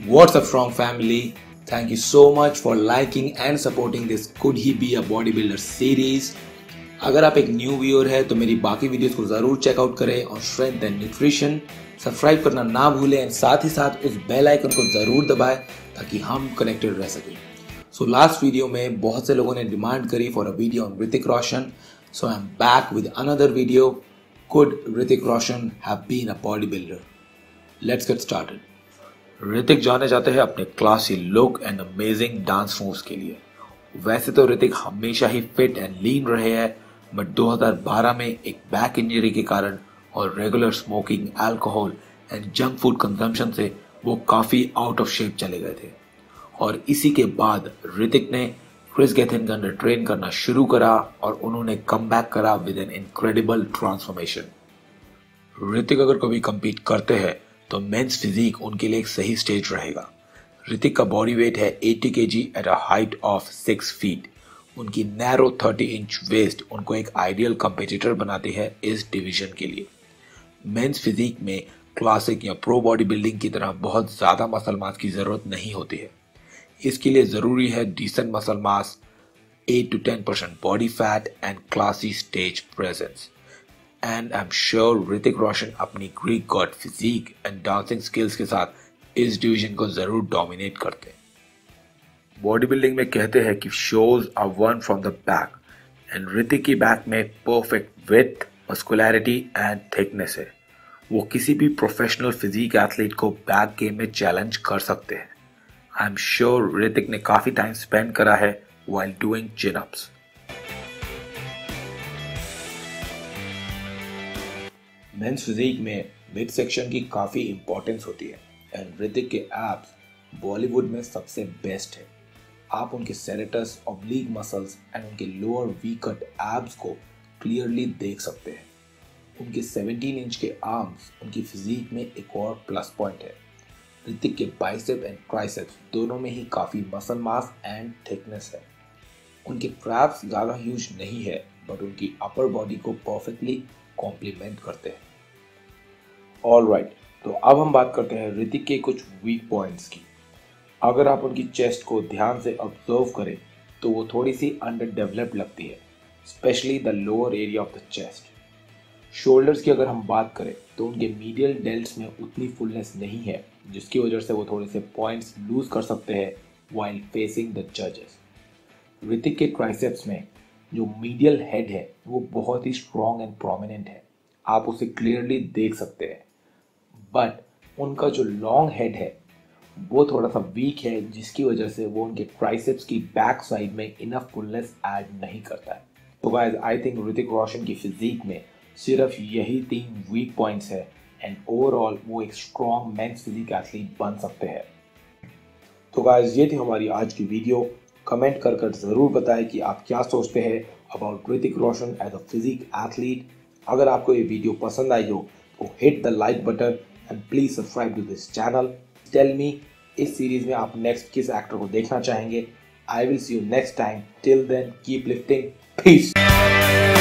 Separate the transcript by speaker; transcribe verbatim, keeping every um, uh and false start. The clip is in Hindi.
Speaker 1: What's up, strong family? Thank you so much for liking and supporting this Could He Be a Bodybuilder series. अगर आप एक न्यू व्यूअर है तो मेरी बाकी वीडियोस को जरूर चेकआउट करें और स्ट्रेंथ एंड न्यूट्रिशन सब्सक्राइब करना ना भूलें एंड साथ ही साथ उस बेल आइकन को जरूर दबाएं ताकि हम कनेक्टेड रह सकें. सो लास्ट वीडियो में बहुत से लोगों ने डिमांड करी for a video on Hrithik Roshan. So I am back with another video. Could Hrithik Roshan have been a body builder? Let's get started. Hrithik जाने जाते हैं अपने classy look and amazing dance moves के लिए. वैसे तो ऋतिक हमेशा ही फिट एंड लीन रहे हैं, बट दो हज़ार बारह में एक बैक इंजरी के कारण और regular smoking, alcohol and junk food consumption से वो काफी आउट ऑफ शेप चले गए थे. और इसी के बाद ऋतिक ने क्रिस गेथिन के अंडर ट्रेन करना शुरू करा और उन्होंने कम बैक करा with an incredible transformation. Hrithik अगर कभी compete करते हैं तो मेंस फिजिक उनके लिए एक सही स्टेज रहेगा. ऋतिक का बॉडी वेट है अस्सी KG at a height of six feet. उनकी नैरो थर्टी इंच वेस्ट उनको एक आइडियल कंपेटिटर बनाती है इस डिवीजन के लिए. मेंस फिजिक में क्लासिक या प्रो बॉडी बिल्डिंग की तरह बहुत ज्यादा मसल मास की जरूरत नहीं होती है. इसके लिए जरूरी है decent muscle mass, eight to ten percent body fat and classy stage presence. And I am sure Hrithik Roshan अपनी Greek god physique and dancing skills के साथ इस डिवीजन को जरूर डोमिनेट करते हैं. बॉडी बिल्डिंग में कहते हैं कि shows are won from the back, and Hrithik की बैक में perfect width, muscularity and thickness है. वो किसी भी प्रोफेशनल फिजिक एथलीट को बैक गेम में चैलेंज कर सकते हैं. आई एम श्योर ऋतिक ने काफी टाइम स्पेंड करा है while doing chin ups. Men's physique में मिड सेक्शन की काफी इंपॉर्टेंस होती है एंड ऋतिक के एब्स बॉलीवुड में सबसे बेस्ट है. आप उनके सेरेटस, ऑब्लिक मसल्स एंड उनके लोअर वी कट एब्स को क्लियरली देख सकते हैं. उनके सेवनटीन इंच के आर्म्स उनकी फिजिक में एक और प्लस पॉइंट है. ऋतिक के बाइसेप एंड ट्राइसेप्स दोनों में ही काफी मसल मास एंड थिकनेस है. उनके ट्रैप्स ज्यादा ह्यूज नहीं है, बट उनकी अपर बॉडी को परफेक्टली कॉम्प्लीमेंट करते हैं. ऑलराइट, तो अब हम बात करते हैं ऋतिक के कुछ वीक पॉइंट्स की. अगर आप उनकी चेस्ट को ध्यान से ऑब्जर्व करें तो वो थोड़ी सी अंडर डेवलप्ड लगती है, specially the lower area of the chest. Shoulders की अगर हम बात करें तो उनके मीडियल डेल्ट्स में उतनी फुलनेस नहीं है, जिसकी वजह से वो थोड़े से पॉइंट्स लूज कर सकते हैं व्हाइल फेसिंग द जजेस. ऋतिक के ट्राइसेप्स में जो मीडियल हेड है वो बहुत ही स्ट्रॉन्ग एंड प्रोमिनेंट है. आप उसे क्लियरली देख सकते हैं, बट उनका जो लॉन्ग हेड है वो थोड़ा सा वीक है, जिसकी वजह से वो उनके ट्राइसेप्स की बैक साइड में इनफ फुलनेस ऐड नहीं करता है. तो guys, I think Hrithik Roshan की फिजिक में सिर्फ यही तीन वीक पॉइंट्स है एंड ओवरऑल वो एक स्ट्रॉन्ग मेंस फिजिक एथलीट बन सकते हैं. तो गाइस, ये थी हमारी आज की वीडियो. कमेंट कर कर जरूर बताएं कि आप क्या सोचते हैं about Hrithik Roshan as a physique athlete. अगर आपको ये वीडियो पसंद आई हो तो hit the like button and please subscribe to this channel. Tell me, इस सीरीज में आप नेक्स्ट किस एक्टर को देखना चाहेंगे. I will see you next time. Till then keep lifting. Piece.